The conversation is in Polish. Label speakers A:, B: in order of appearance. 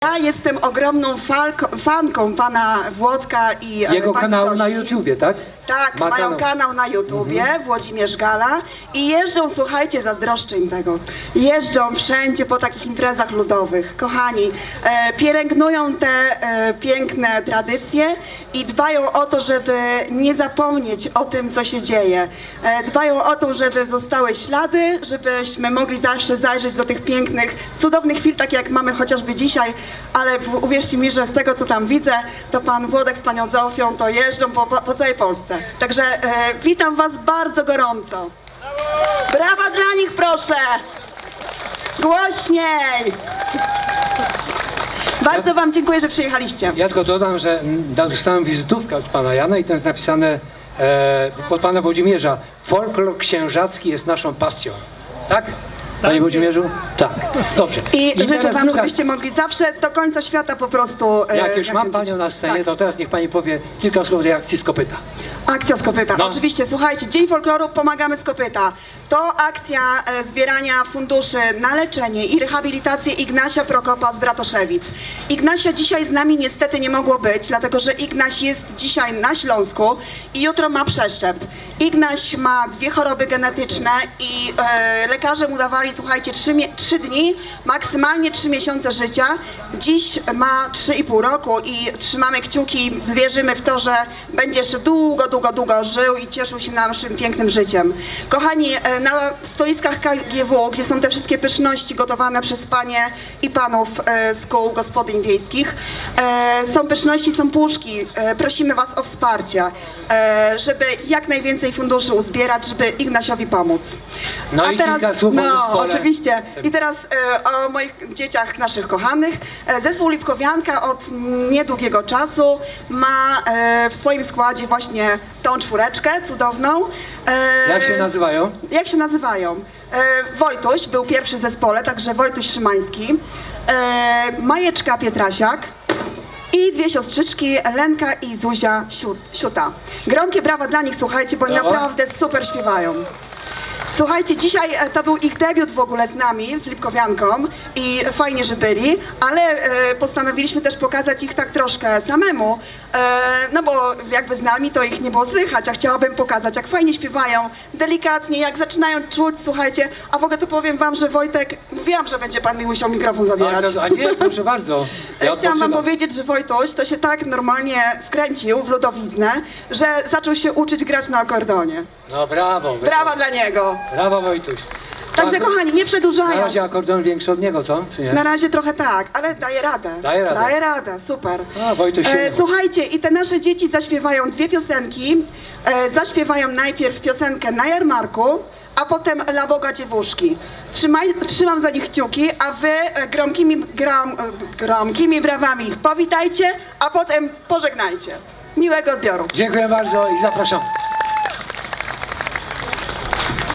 A: Ja jestem ogromną fanką pana Włodka i
B: jego
A: pani
B: kanału
A: Zosi.
B: na YouTubie, tak?
A: Tak, mają kanał na YouTubie, Włodzimierz Gala i jeżdżą, słuchajcie, zazdroszczę im tego, jeżdżą wszędzie po takich imprezach ludowych. Kochani, pielęgnują te piękne tradycje i dbają o to, żeby nie zapomnieć o tym, co się dzieje. Dbają o to, żeby zostały ślady, żebyśmy mogli zawsze zajrzeć do tych pięknych, cudownych chwil, takie jak mamy chociażby dzisiaj, ale uwierzcie mi, że z tego, co tam widzę, to pan Włodek z panią Zofią to jeżdżą po całej Polsce. Także witam was bardzo gorąco. Brawa dla nich, proszę! Głośniej! Bardzo wam dziękuję, że przyjechaliście.
B: Ja tylko dodam, że dostałem wizytówkę od pana Jana i tam jest napisane od pana Włodzimierza: folklor księżacki jest naszą pasją. Tak? Panie Włodzimierzu? Tak. Dobrze.
A: I życzę
B: teraz
A: wam,
B: druga...
A: żebyście mogli zawsze do końca świata po prostu...
B: Jak już mam panią na scenie,
A: tak.
B: to teraz niech pani powie kilka słów o tej akcji z kopyta.
A: Akcja z kopyta.
B: No.
A: Oczywiście, słuchajcie, Dzień Folkloru Pomagamy z kopyta. To akcja zbierania funduszy na leczenie i rehabilitację Ignasia Prokopa z Bratoszewic. Ignasia dzisiaj z nami niestety nie mogło być, dlatego że Ignaś jest dzisiaj na Śląsku i jutro ma przeszczep. Ignaś ma 2 choroby genetyczne i lekarze mu dawali, słuchajcie, 3 dni, maksymalnie 3 miesiące życia. Dziś ma 3,5 roku i trzymamy kciuki, wierzymy w to, że będzie jeszcze długo żył i cieszył się naszym pięknym życiem. Kochani, na stoiskach KGW, gdzie są te wszystkie pyszności gotowane przez panie i panów z kół gospodyń wiejskich, są pyszności, są puszki. Prosimy was o wsparcie, żeby jak najwięcej funduszy uzbierać, żeby Ignasiowi pomóc.
B: No
A: a
B: i
A: teraz,
B: kilka słów o zespole.
A: Oczywiście. I teraz o moich dzieciach, naszych kochanych. Zespół Lipkowianka od niedługiego czasu ma w swoim składzie właśnie tą 4 cudowną.
B: Jak się nazywają?
A: Jak się nazywają? Wojtuś był pierwszy w zespole, także Wojtuś Szymański. Majeczka Pietrasiak. I 2 siostrzyczki, Lenka i Zuzia Siuta. Gromkie brawa dla nich, słuchajcie, bo naprawdę super śpiewają. Słuchajcie, dzisiaj to był ich debiut w ogóle z nami, z Lipkowianką i fajnie, że byli, ale postanowiliśmy też pokazać ich tak troszkę samemu, no bo jakby z nami to ich nie było słychać, a chciałabym pokazać, jak fajnie śpiewają, delikatnie, jak zaczynają czuć, słuchajcie, a w ogóle to powiem wam, że Wojtek, mówiłam, że będzie pan mi musiał mikrofon zabierać.
B: A nie, proszę bardzo. Ja
A: chciałam wam powiedzieć, że Wojtuś to się tak normalnie wkręcił w ludowiznę, że zaczął się uczyć grać na akordeonie.
B: No brawo.
A: Brawa dla niego.
B: Brawo, Wojtuś.
A: Także kochani, nie przedłużając.
B: Na razie akordeon większy od niego, co? Czy nie?
A: Na razie trochę tak, ale daje radę. Daje radę, super.
B: A, Wojtuś się...
A: Słuchajcie, i te nasze dzieci zaśpiewają 2 piosenki. Zaśpiewają najpierw piosenkę Na jarmarku, a potem La Boga Dziewuszki. Trzymam za nich kciuki, a wy gromkimi brawami ich powitajcie, a potem pożegnajcie. Miłego odbioru.
B: Dziękuję bardzo i zapraszam.